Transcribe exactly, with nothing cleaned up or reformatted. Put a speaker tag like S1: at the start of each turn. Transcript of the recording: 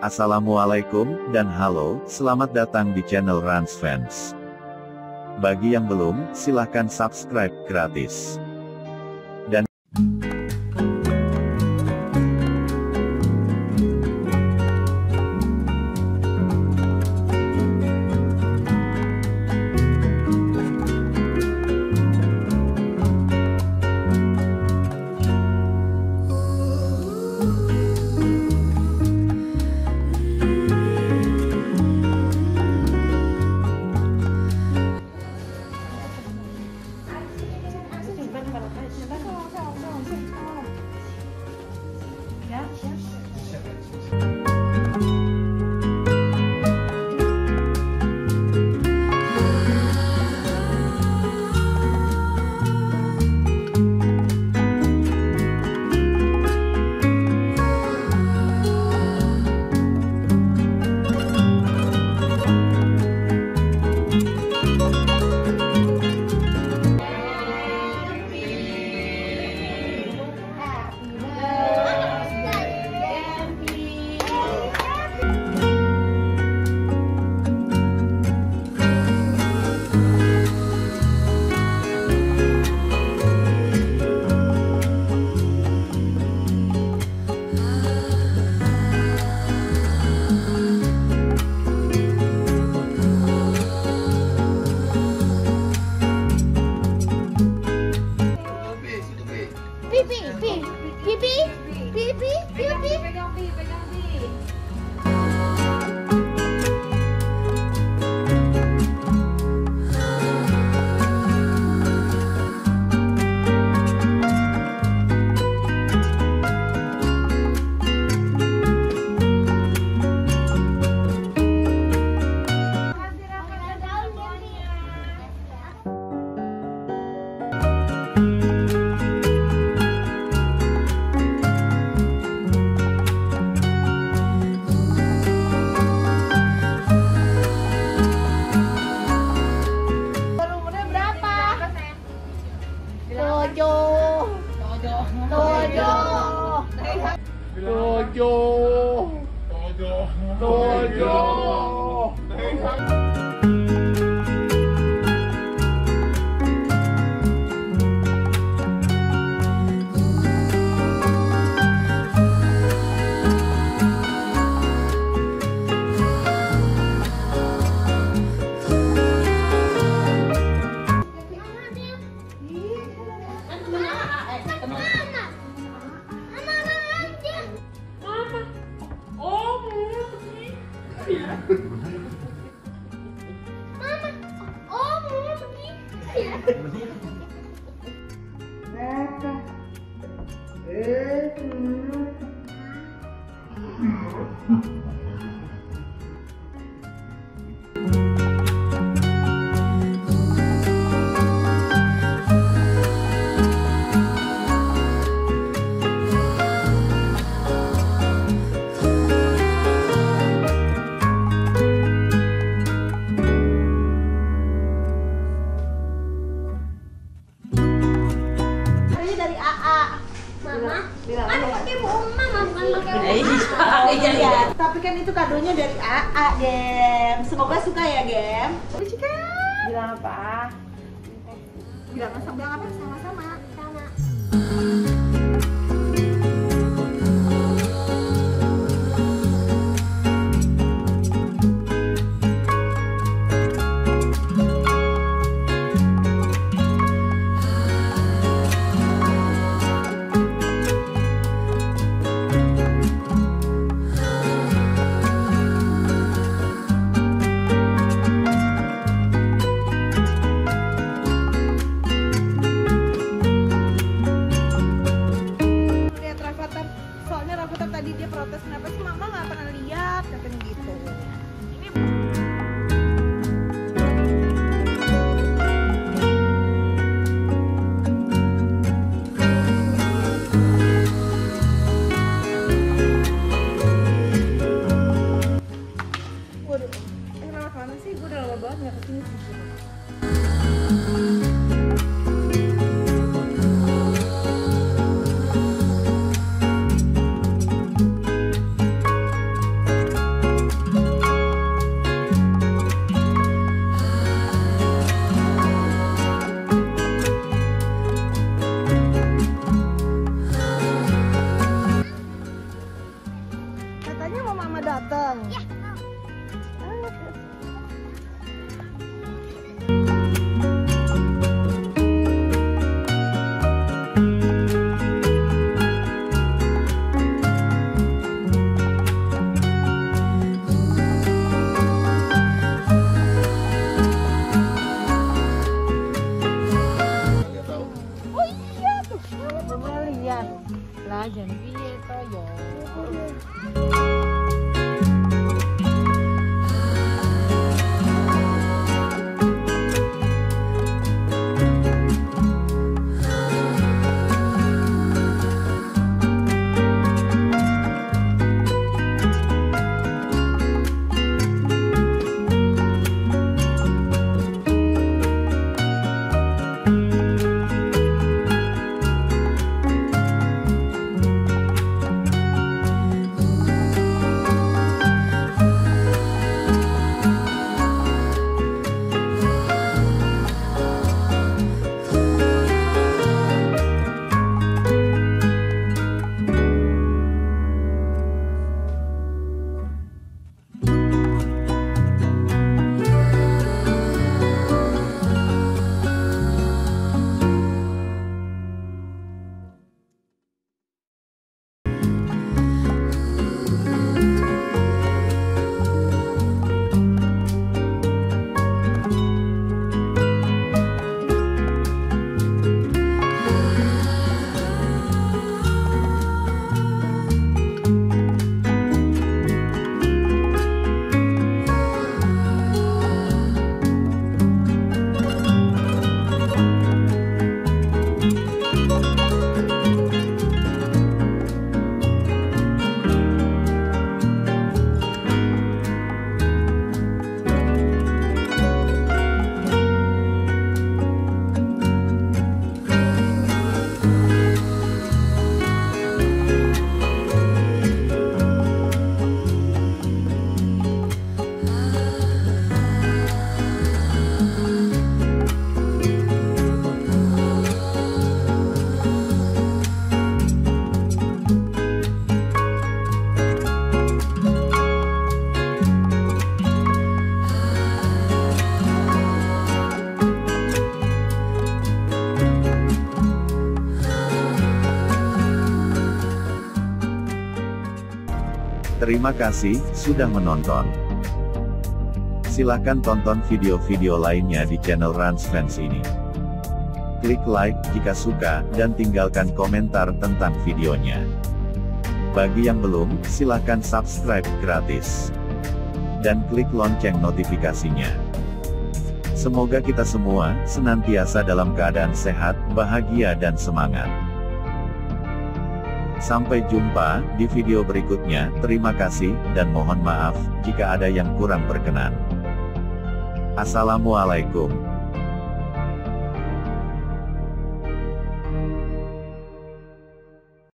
S1: Assalamualaikum, dan halo, selamat datang di channel Rans Fans. Bagi yang belum, silahkan subscribe gratis. Dan
S2: tapi kan itu kadonya dari A A, Gem. Semoga suka ya, Gem. Bilang apa? Bilang bilang apa? Sama-sama. Sama.
S3: Lah jan piye to yo?
S1: Terima kasih sudah menonton. Silahkan tonton video-video lainnya di channel Ransfans ini. Klik like jika suka, dan tinggalkan komentar tentang videonya. Bagi yang belum, silahkan subscribe gratis. Dan klik lonceng notifikasinya. Semoga kita semua senantiasa dalam keadaan sehat, bahagia dan semangat. Sampai jumpa di video berikutnya. Terima kasih, dan mohon maaf jika ada yang kurang berkenan. Assalamualaikum.